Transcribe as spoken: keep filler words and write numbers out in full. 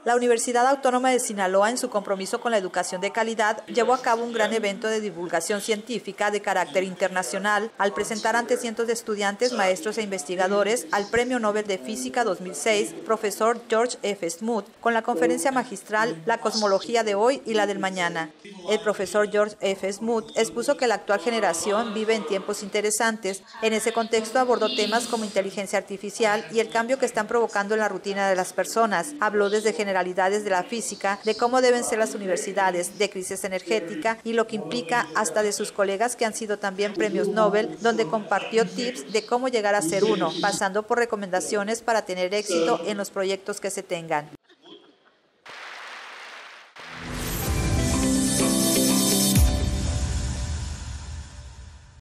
La Universidad Autónoma de Sinaloa, en su compromiso con la educación de calidad, llevó a cabo un gran evento de divulgación científica de carácter internacional al presentar ante cientos de estudiantes, maestros e investigadores al Premio Nobel de Física dos mil seis, profesor George F. Smoot, con la conferencia magistral La cosmología de hoy y la del mañana. El profesor George F. Smoot expuso que la actual generación vive en tiempos interesantes. En ese contexto abordó temas como inteligencia artificial y el cambio que están provocando en la rutina de las personas. Habló desde generalidades de la física, de cómo deben ser las universidades, de crisis energética y lo que implica hasta de sus colegas que han sido también premios Nobel, donde compartió tips de cómo llegar a ser uno, pasando por recomendaciones para tener éxito en los proyectos que se tengan.